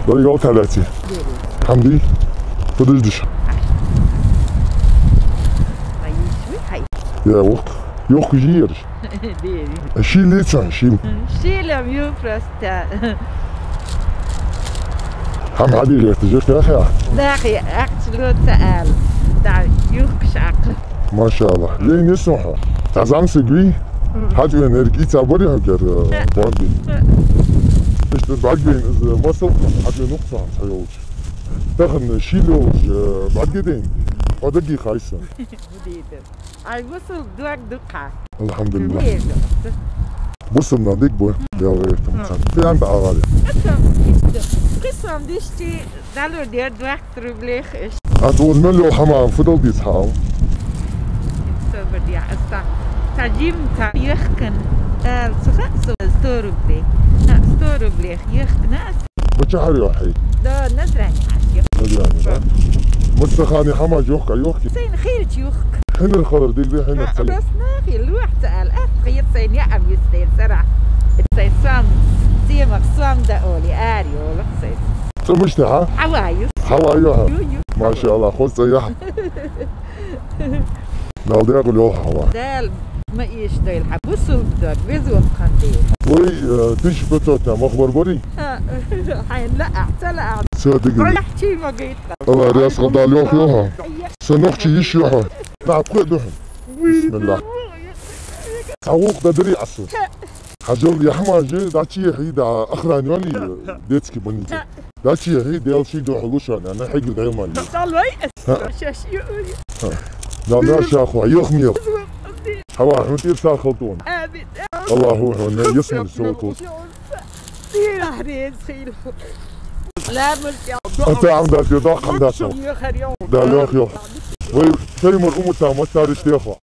ضريقة 30 حمدي فدش يا وقت يوك جيرش شيل ليتسان شيل شيلهم يوفرستا هم عادي غير تجيك يا أخي داخي أقتلو سأل دا يوكش عقل ما شاء الله ليه نسمعها تعزان سقوي حاجة انرجي تعبري هكذا باندي مش بعد بين إذا ما صلت حاجة نقصان سيوج تاخن شيلوج بعد قدين ودقي خايسة أي وصل دوك دقة الحمد لله وصلنا ديك بوي يا غير في عند أغالي قسم ديشتي دالو دير دوك تروبليخ إيش أتوز من لو حمام فضل دي صحاب سوبر دي أستا تجيم تا يخكن سخص ستوروبليخ ستوروبليخ يخكن بتشعر يا حي دا نزرعني عشيق نزرعني مستخاني حما جوخك يوخك سين خيرت يوخك حين الخضر ديك دي حين السلام بس ناخي الواحد سأل أخير سين يعم يستير سرع سين سوام سيمك سوام داولي آري ولا سين سمشتي ها؟ حوايو حوايوها ما شاء الله خذ سياح نال دي أقول يوها حواي دال ما يشتغل حبوسو بدك بيزوق خنديل وي تيش بتوتا مخبر بري حين لا اعتلع صدقني ريحتي ما قيت الله رياس غدا اليوخ يوها سنوخشي يش يوها نعم قيدوهم بسم الله تعوق دا دري عصو حجر يا حماجي داتشي هي دا اخرانيوني ديتسكي بنيتي داتشي هي ديال شي دو حلوشان انا حق دايما صالوي شاشي لا لا شاخو يخمير حوا حمتير سال خلطون الله هو يسمى الصوت لا ملتي انت عم داتي ضاق عم داتي يا خريون دا لوخ يوخ وي كلمة الأم تاع ما تاريخ يا أخو